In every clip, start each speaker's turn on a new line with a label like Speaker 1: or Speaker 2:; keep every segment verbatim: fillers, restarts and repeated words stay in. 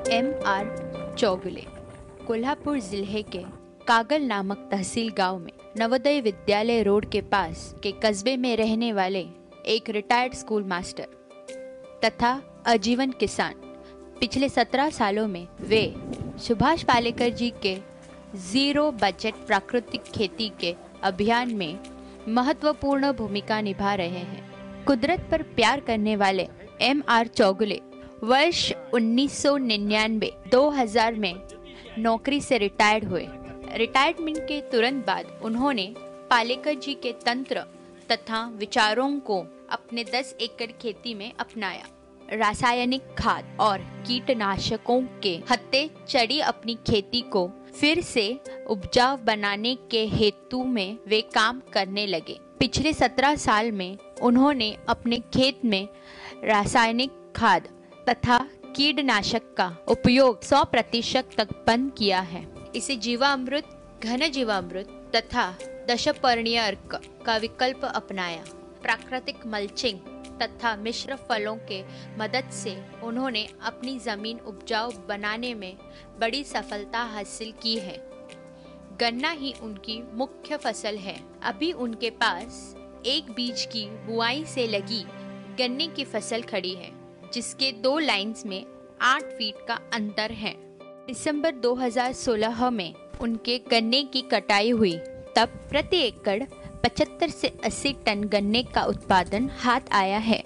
Speaker 1: M R Chougule Kolhapur जिले के कागल नामक तहसील गांव में नवोदय विद्यालय रोड के पास के कस्बे में रहने वाले एक रिटायर्ड स्कूल मास्टर तथा आजीवन किसान। पिछले सत्रह सालों में वे सुभाष पालेकर जी के जीरो बजट प्राकृतिक खेती के अभियान में महत्वपूर्ण भूमिका निभा रहे हैं। कुदरत पर प्यार करने वाले एम आर चौगुले वर्ष उन्नीस सौ निन्यानवे दो हज़ार में नौकरी से रिटायर्ड हुए। रिटायरमेंट के तुरंत बाद उन्होंने पालेकर जी के तंत्र तथा विचारों को अपने दस एकड़ खेती में अपनाया। रासायनिक खाद और कीटनाशकों के हत्थे चढ़ी अपनी खेती को फिर से उपजाऊ बनाने के हेतु में वे काम करने लगे। पिछले सत्रह साल में उन्होंने अपने खेत में रासायनिक खाद तथा कीटनाशक का उपयोग सौ प्रतिशत तक बंद किया है। इसे जीवामृत, घन जीवामृत तथा दशपर्णीय अर्क का विकल्प अपनाया। प्राकृतिक मल्चिंग तथा मिश्र फलों के मदद से उन्होंने अपनी जमीन उपजाऊ बनाने में बड़ी सफलता हासिल की है। गन्ना ही उनकी मुख्य फसल है। अभी उनके पास एक बीज की बुआई से लगी गन्ने की फसल खड़ी है, जिसके दो लाइंस में आठ फीट का अंतर है। दिसंबर दो हज़ार सोलह में उनके गन्ने की कटाई हुई, तब प्रति एकड़ पचहत्तर से अस्सी टन गन्ने का उत्पादन हाथ आया है।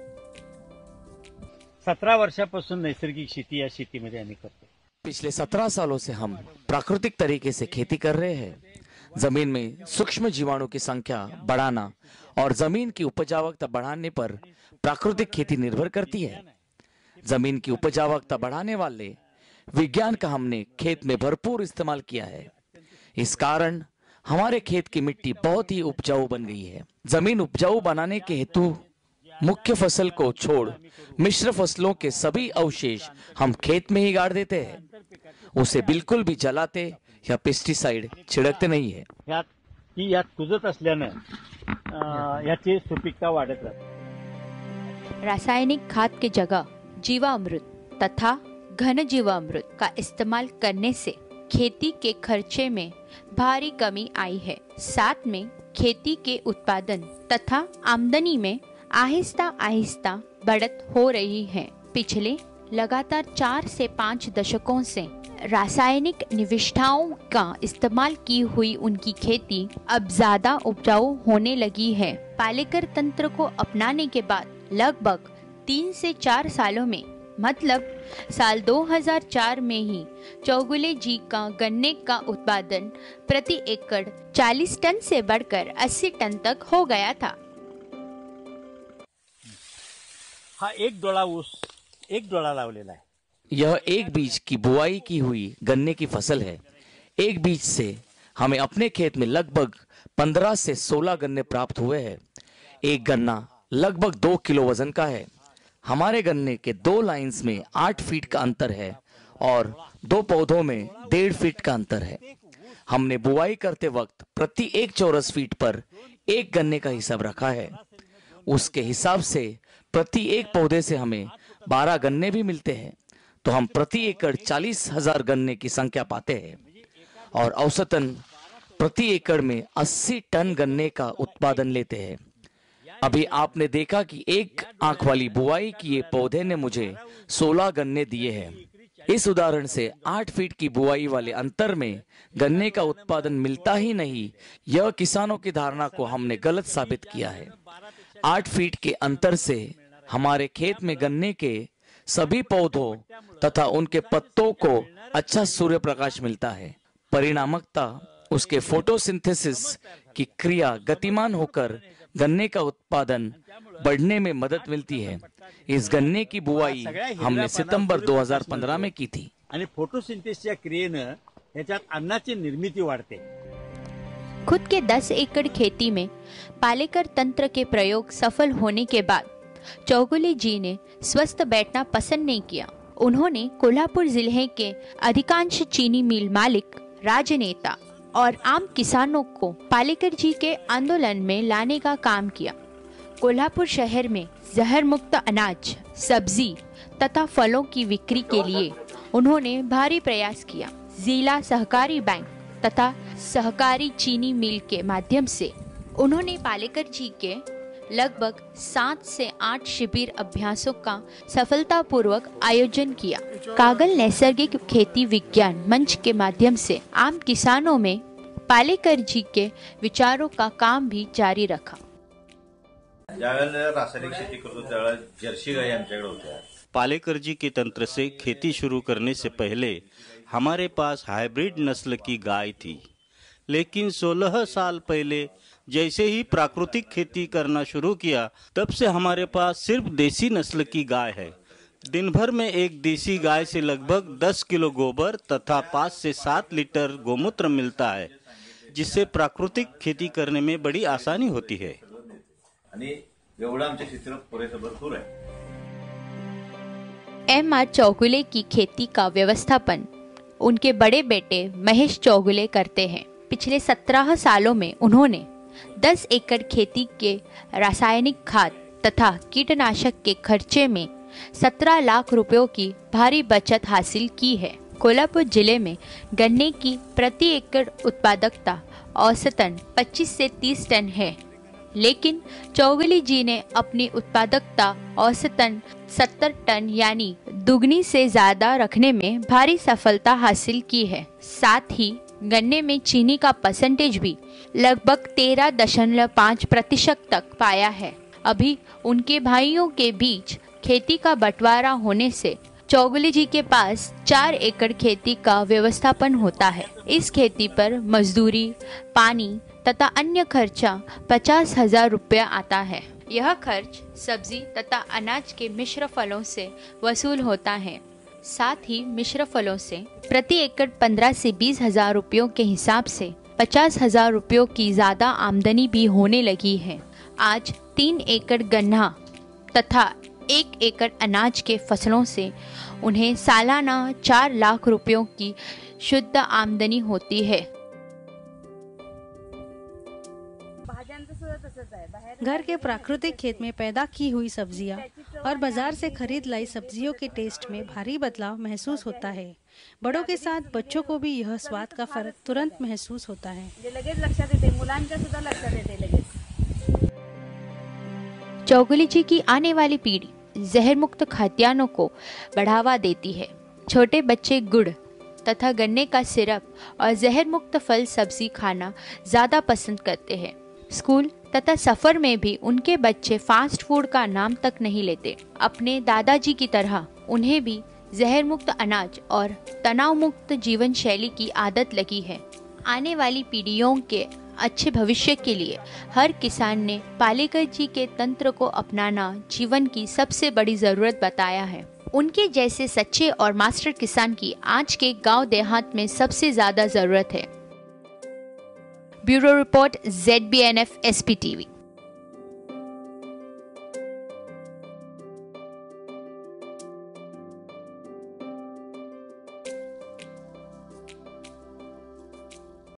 Speaker 2: सत्रह वर्षापासून नैसर्गिक शेती या शेतीमध्ये आम्ही करतो।
Speaker 3: पिछले सत्रह सालों से हम प्राकृतिक तरीके से खेती कर रहे हैं। जमीन में सूक्ष्म जीवाणु की संख्या बढ़ाना और जमीन की उपजावकता बढ़ाने पर प्राकृतिक खेती निर्भर करती है। जमीन की उपजावकता बढ़ाने वाले विज्ञान का हमने खेत में भरपूर इस्तेमाल किया है। इस कारण हमारे खेत की मिट्टी बहुत ही उपजाऊ बन गई है। जमीन उपजाऊ बनाने के हेतु मुख्य फसल को छोड़ मिश्र फसलों के सभी अवशेष हम खेत में ही गाड़ देते हैं। उसे बिल्कुल भी जलाते या पेस्टिसाइड छिड़कते नहीं है।
Speaker 2: यात ही यात कुजत असल्यानं याची सुपीकता वाढत राहते।
Speaker 1: रासायनिक खाद के जगह जीवामृत तथा घन जीवामृत का इस्तेमाल करने से खेती के खर्चे में भारी कमी आई है। साथ में खेती के उत्पादन तथा आमदनी में आहिस्ता आहिस्ता बढ़त हो रही है। पिछले लगातार चार से पाँच दशकों से रासायनिक निविष्ठाओं का इस्तेमाल की हुई उनकी खेती अब ज्यादा उपजाऊ होने लगी है। पालेकर तंत्र को अपनाने के बाद लगभग तीन से चार सालों में, मतलब साल दो हज़ार चार में ही चौगुले जी का गन्ने का उत्पादन प्रति एकड़ चालीस टन से बढ़कर अस्सी टन तक हो गया था।
Speaker 2: हा एक डोळा ऊस एक डोळा लावलेला है।
Speaker 3: यह एक बीज की बुआई की हुई गन्ने की फसल है। एक बीज से हमें अपने खेत में लगभग पंद्रह से सोलह गन्ने प्राप्त हुए हैं। एक गन्ना लगभग दो किलो वजन का है। हमारे गन्ने के दो लाइंस में आठ फीट का अंतर है और दो पौधों में डेढ़ फीट का अंतर है। हमने बुआई करते वक्त प्रति एक चौरस फीट पर एक गन्ने का हिसाब रखा है। उसके हिसाब से प्रति एक पौधे से हमें बारह गन्ने भी मिलते हैं, तो हम प्रति एकड़ चालीस हजार गन्ने की संख्या पाते हैं और औसतन प्रति एकड़ में अस्सी टन गन्ने का उत्पादन लेते हैं। अभी आपने देखा कि एक आंख वाली बुआई किए पौधे ने मुझे सोलह गन्ने दिए हैं। इस उदाहरण से आठ फीट की बुआई वाले अंतर में गन्ने का उत्पादन मिलता ही नहीं, यह किसानों की धारणा को हमने गलत साबित किया है। आठ फीट के अंतर से हमारे खेत में गन्ने के सभी पौधों तथा उनके पत्तों को अच्छा सूर्य प्रकाश मिलता है। परिणामकता उसके फोटोसिंथेसिस की क्रिया गतिमान होकर गन्ने का उत्पादन बढ़ने में मदद मिलती है। इस गन्ने की बुआई हमने सितंबर दो हज़ार पंद्रह में की थी।
Speaker 2: आणि फोटोसिंथेसिसच्या क्रियेनं याच्यात अन्नाची निर्मिती वाढते।
Speaker 1: खुद के दस एकड़ खेती में पालेकर तंत्र के प्रयोग सफल होने के बाद चौगुले जी ने स्वस्थ बैठना पसंद नहीं किया। उन्होंने कोल्हापुर जिले के अधिकांश चीनी मिल मालिक, राजनेता और आम किसानों को पालेकर जी के आंदोलन में लाने का काम किया। कोल्हापुर शहर में जहर मुक्त अनाज, सब्जी तथा फलों की बिक्री के लिए उन्होंने भारी प्रयास किया। जिला सहकारी बैंक तथा सहकारी चीनी मिल के माध्यम से उन्होंने पालेकर जी के लगभग सात से आठ शिविर अभ्यासों का सफलतापूर्वक आयोजन किया। कागल नैसर्गिक खेती विज्ञान मंच के माध्यम से आम किसानों में पालेकर जी के विचारों का काम भी जारी रखा।
Speaker 4: ज्यावेळेला रासायनिक शेती करतो त्यावेळेला जर्सी गाई आमच्याकडे होत्या। पालेकर जी के तंत्र से खेती शुरू करने से पहले हमारे पास हाइब्रिड नस्ल की गाय थी, लेकिन सोलह साल पहले जैसे ही प्राकृतिक खेती करना शुरू किया तब से हमारे पास सिर्फ देसी नस्ल की गाय है। दिन भर में एक देसी गाय से लगभग दस किलो गोबर तथा पाँच से सात लीटर गोमूत्र मिलता है, जिससे प्राकृतिक खेती करने में बड़ी आसानी होती है।
Speaker 1: एम आर चौगुले की खेती का व्यवस्थापन उनके बड़े बेटे महेश चौगुले करते हैं। पिछले सत्रह सालों में उन्होंने दस एकड़ खेती के रासायनिक खाद तथा कीटनाशक के खर्चे में सत्रह लाख रुपयों की भारी बचत हासिल की है। कोल्हापुर जिले में गन्ने की प्रति एकड़ उत्पादकता औसतन पच्चीस से तीस टन है, लेकिन चौगुले जी ने अपनी उत्पादकता औसतन सत्तर टन यानी दुगनी से ज्यादा रखने में भारी सफलता हासिल की है। साथ ही गन्ने में चीनी का परसेंटेज भी लगभग तेरह दशमलव पाँच प्रतिशत तक पाया है। अभी उनके भाइयों के बीच खेती का बंटवारा होने से चौगुले जी के पास चार एकड़ खेती का व्यवस्थापन होता है। इस खेती पर मजदूरी, पानी तथा अन्य खर्चा पचास हजार रुपया आता है। यह खर्च सब्जी तथा अनाज के मिश्र फलों से वसूल होता है। साथ ही मिश्र फलों से प्रति एकड़ पंद्रह से बीस हजार रुपयों के हिसाब से पचास हजार रुपयों की ज्यादा आमदनी भी होने लगी है। आज तीन एकड़ गन्ना तथा एक एकड़ अनाज के फसलों से उन्हें सालाना चार लाख रुपयों की शुद्ध आमदनी होती है।
Speaker 5: घर के प्राकृतिक खेत में पैदा की हुई सब्जियां और बाजार से खरीद लाई सब्जियों के टेस्ट में भारी बदलाव महसूस होता है। बड़ों के साथ बच्चों को भी यह स्वाद का फर्क तुरंत महसूस होता है।
Speaker 1: चौगुले जी की आने वाली पीढ़ी जहर मुक्त खाद्यान्नों को बढ़ावा देती है। छोटे बच्चे गुड़ तथा गन्ने का सिरप और जहर मुक्त फल सब्जी खाना ज्यादा पसंद करते हैं। स्कूल तथा सफर में भी उनके बच्चे फास्ट फूड का नाम तक नहीं लेते। अपने दादाजी की तरह उन्हें भी जहर मुक्त अनाज और तनाव मुक्त जीवन शैली की आदत लगी है। आने वाली पीढ़ियों के अच्छे भविष्य के लिए हर किसान ने पालेकर जी के तंत्र को अपनाना जीवन की सबसे बड़ी जरूरत बताया है। उनके जैसे सच्चे और मास्टर किसान की आज के गांव देहात में सबसे ज्यादा जरूरत है। Bureau report, Z B N F S P T we.